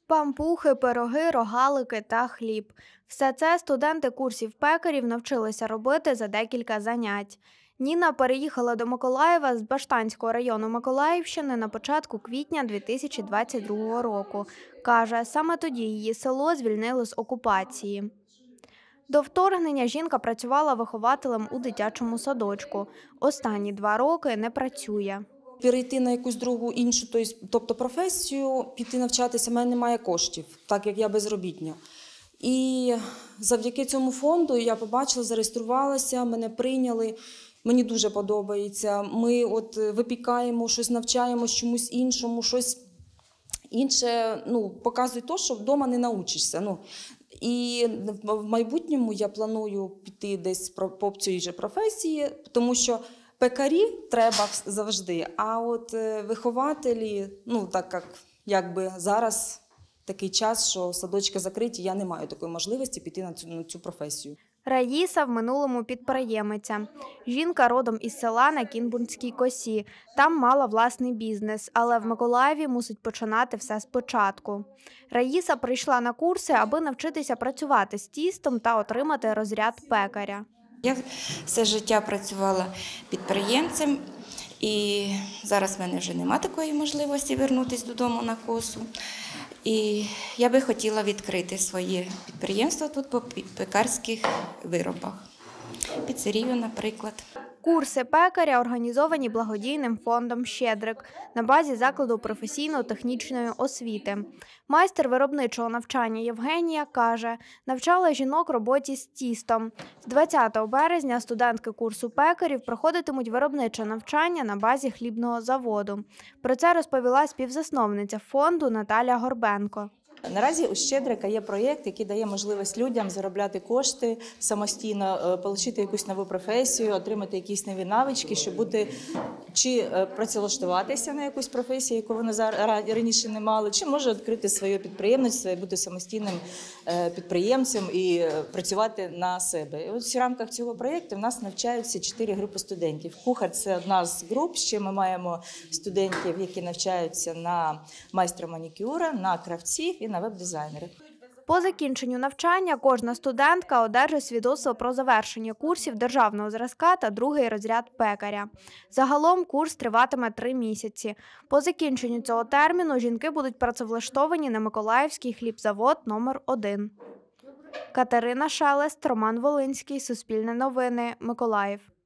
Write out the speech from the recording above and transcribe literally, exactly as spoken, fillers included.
Пампухи, пироги, рогалики та хліб. Все це студенти курсів пекарів навчилися робити за декілька занять. Ніна переїхала до Миколаєва з Баштанського району Миколаївщини на початку квітня дві тисячі двадцять другого року. Каже, саме тоді її село звільнили з окупації. До вторгнення жінка працювала вихователем у дитячому садочку. Останні два роки не працює. Перейти на якусь другу іншу, тобто професію, піти навчатися, в мене немає коштів, так як я безробітня. І завдяки цьому фонду я побачила, зареєструвалася, мене прийняли. Мені дуже подобається. Ми от випікаємо, щось навчаємо чомусь іншому, щось інше, ну, показує те, що вдома не навчишся. Ну, і в майбутньому я планую піти десь по цій же професії, тому що пекарі треба завжди, а от вихователі, ну так як якби зараз такий час, що садочки закриті, я не маю такої можливості піти на цю, на цю професію. Раїса в минулому підприємиця. Жінка родом із села на Кінбурнській косі. Там мала власний бізнес, але в Миколаєві мусить починати все спочатку. Раїса прийшла на курси, аби навчитися працювати з тістом та отримати розряд пекаря. Я все життя працювала підприємцем, і зараз в мене вже немає такої можливості повернутися додому на косу. І я би хотіла відкрити своє підприємство тут по пекарських виробах. Піцерію, наприклад. Курси пекаря організовані благодійним фондом «Щедрик» на базі закладу професійно-технічної освіти. Майстер виробничого навчання Євгенія каже, навчала жінок роботі з тістом. З двадцятого березня студентки курсу пекарів проходитимуть виробниче навчання на базі хлібного заводу. Про це розповіла співзасновниця фонду Наталя Горбенко. Наразі у «Щедрика» є проєкт, який дає можливість людям заробляти кошти самостійно, отримати якусь нову професію, отримати якісь нові навички, щоб бути чи працевлаштуватися на якусь професію, яку вони раніше не мали, чи може відкрити своє підприємництво і бути самостійним підприємцем і працювати на себе. І ось в рамках цього проєкту в нас навчаються чотири групи студентів. Кухар – це одна з груп, ще ми маємо студентів, які навчаються на майстра манікюра, на кравців і на веб-дизайнери. По закінченню навчання кожна студентка одержить свідоцтво про завершення курсів державного зразка та другий розряд пекаря. Загалом курс триватиме три місяці. По закінченню цього терміну жінки будуть працевлаштовані на Миколаївський хлібзавод номер один. Катерина Шелест, Роман Волинський, Суспільне новини, Миколаїв.